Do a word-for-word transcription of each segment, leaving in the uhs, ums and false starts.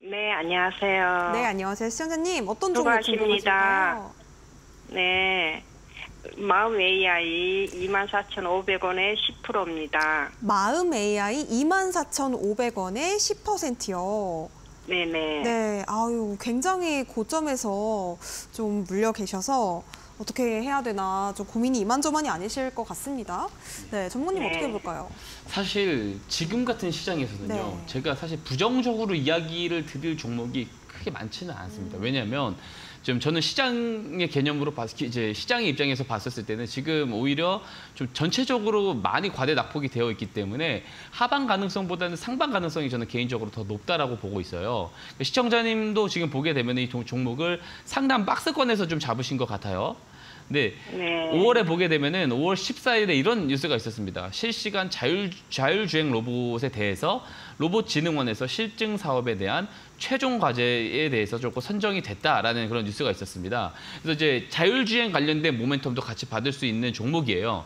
네, 안녕하세요. 네, 안녕하세요. 시청자님, 어떤 종목 수고하십니다. 궁금하실까요? 네, 마음 에이아이 이만 사천오백 원에 십 퍼센트입니다. 마음 에이아이 이만 사천오백 원에 십 퍼센트요. 네네. 네, 아유, 굉장히 고점에서 좀 물려 계셔서 어떻게 해야 되나 좀 고민이 이만저만이 아니실 것 같습니다. 네, 전문님 네. 어떻게 볼까요? 사실 지금 같은 시장에서는요. 네. 제가 사실 부정적으로 이야기를 드릴 종목이 크게 많지는 않습니다. 음. 왜냐하면 지금 저는 시장의 개념으로 봤, 이제 시장의 입장에서 봤었을 때는 지금 오히려 좀 전체적으로 많이 과대 낙폭이 되어 있기 때문에 하방 가능성보다는 상방 가능성이 저는 개인적으로 더 높다라고 보고 있어요. 시청자님도 지금 보게 되면 이 종목을 상단 박스권에서 좀 잡으신 것 같아요. 네. 네. 오월에 보게 되면은 오월 십사일에 이런 뉴스가 있었습니다. 실시간 자율, 자율주행 로봇에 대해서 로봇진흥원에서 실증 사업에 대한 최종 과제에 대해서 조금 선정이 됐다라는 그런 뉴스가 있었습니다. 그래서 이제 자율주행 관련된 모멘텀도 같이 받을 수 있는 종목이에요.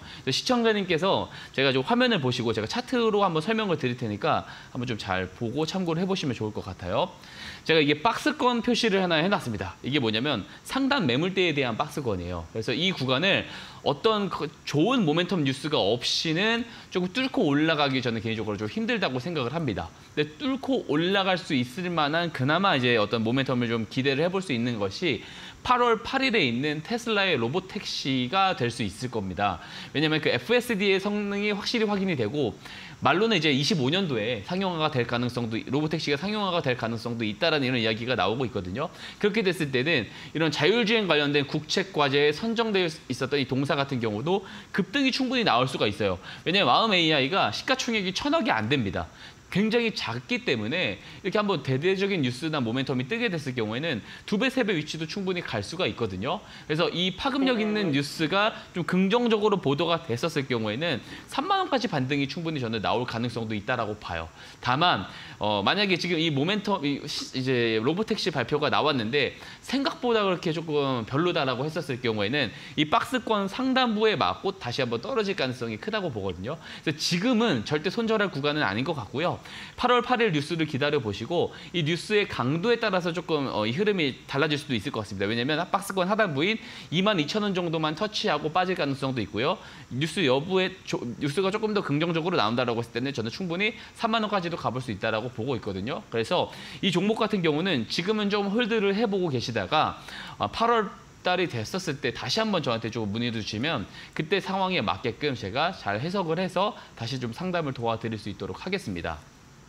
시청자님께서 제가 좀 화면을 보시고 제가 차트로 한번 설명을 드릴 테니까 한번 좀 잘 보고 참고를 해보시면 좋을 것 같아요. 제가 이게 박스권 표시를 하나 해놨습니다. 이게 뭐냐면 상단 매물대에 대한 박스권이에요. 그래서 이 구간을 어떤 좋은 모멘텀 뉴스가 없이는 조금 뚫고 올라가기 저는 개인적으로 좀 힘들다고 생각을 합니다. 근데 뚫고 올라갈 수 있을 만한 그나마 이제 어떤 모멘텀을 좀 기대를 해볼 수 있는 것이 팔월 팔일에 있는 테슬라의 로봇 택시가 될 수 있을 겁니다. 왜냐하면 그 에프에스디의 성능이 확실히 확인이 되고 말로는 이제 이십오 년도에 상용화가 될 가능성도 로봇 택시가 상용화가 될 가능성도 있다라는 이런 이야기가 나오고 있거든요. 그렇게 됐을 때는 이런 자율주행 관련된 국책 과제에 선정되어 있었던 이 동사 같은 경우도 급등이 충분히 나올 수가 있어요. 왜냐하면 마음 에이아이가 시가총액이 천억이 안 됩니다. 굉장히 작기 때문에 이렇게 한번 대대적인 뉴스나 모멘텀이 뜨게 됐을 경우에는 두 배, 세 배 위치도 충분히 갈 수가 있거든요. 그래서 이 파급력 있는 뉴스가 좀 긍정적으로 보도가 됐었을 경우에는 삼만 원까지 반등이 충분히 저는 나올 가능성도 있다라고 봐요. 다만 어, 만약에 지금 이 모멘텀, 이 이제 로보택시 발표가 나왔는데 생각보다 그렇게 조금 별로다라고 했었을 경우에는 이 박스권 상단부에 맞고 다시 한번 떨어질 가능성이 크다고 보거든요. 그래서 지금은 절대 손절할 구간은 아닌 것 같고요. 팔월 팔일 뉴스를 기다려보시고 이 뉴스의 강도에 따라서 조금 어, 이 흐름이 달라질 수도 있을 것 같습니다. 왜냐하면 박스권 하단부인 이만 이천 원 정도만 터치하고 빠질 가능성도 있고요. 뉴스 여부에 조, 뉴스가 조금 더 긍정적으로 나온다라고 했을 때는 저는 충분히 삼만 원까지도 가볼 수 있다라고 보고 있거든요. 그래서 이 종목 같은 경우는 지금은 좀 홀드를 해보고 계시다가 어, 팔월 달이 됐었을 때 다시 한번 저한테 좀 문의를 주시면 그때 상황에 맞게끔 제가 잘 해석을 해서 다시 좀 상담을 도와드릴 수 있도록 하겠습니다.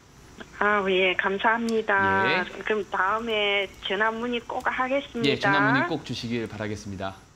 아, 예, 감사합니다. 예. 그럼 다음에 전화 문의 꼭 하겠습니다. 예, 전화 문의 꼭 주시길 바라겠습니다.